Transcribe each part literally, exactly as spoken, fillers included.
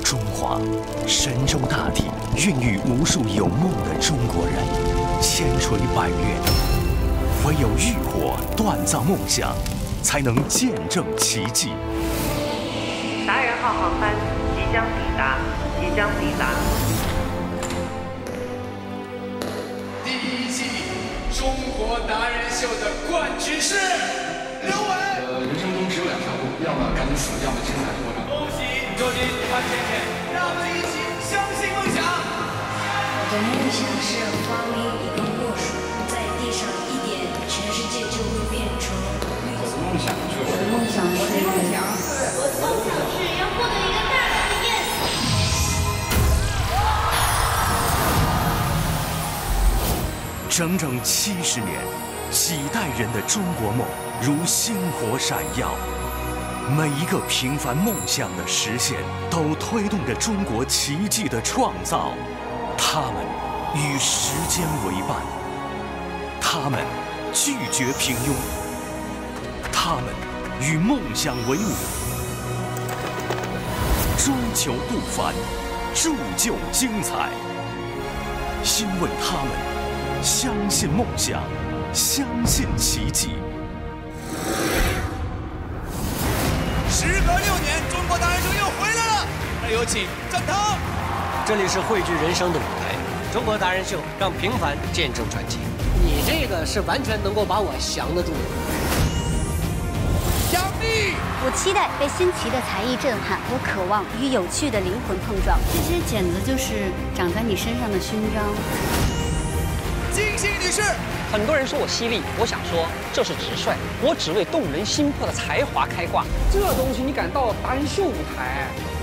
中华，神州大地孕育无数有梦的中国人，千锤百炼，唯有浴火锻造梦想，才能见证奇迹。 达人号航班即将抵达，即将抵达。 第一季中国达人秀的冠军是刘伟。 呃，人生中只有两条路，要么赶紧死，要么精彩活着。 恭喜周军、潘甜甜，让我们一起相信梦想。 我的梦想是发明一个墨水，在地上一点，全世界就会变成绿色。 我的梦想就是， 我的梦想是， 我的梦想是，我的梦想是要获得一个大大的 yes。 整整七十年，几代人的中国梦如星火闪耀。每一个平凡梦想的实现，都推动着中国奇迹的创造。他们与时间为伴，他们拒绝平庸，他们与梦想为伍，追求不凡，铸就精彩。因为他们相信梦想，相信奇迹。 时隔六年，中国达人秀又回来了。那有请展腾。 这里是汇聚人生的舞台，中国达人秀让平凡见证传奇。你这个是完全能够把我降得住的。 杨幂， 我期待被新奇的才艺震撼，我渴望与有趣的灵魂碰撞。这些简直就是长在你身上的勋章。 金星女士。 很多人说我犀利，我想说这是直率，我只为动人心魄的才华开挂。这东西你敢到达人秀舞台？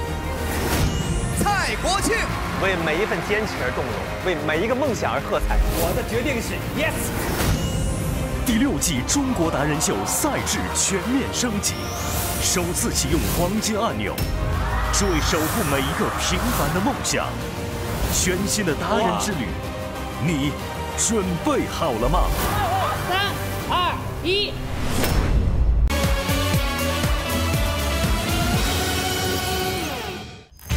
蔡国庆， 为每一份坚持而动容，为每一个梦想而喝彩。 我的决定是 yes。 第六季中国达人秀赛制全面升级，首次启用黄金按钮，只为守护每一个平凡的梦想。全新的达人之旅，你准备好了吗？ 三、二、一。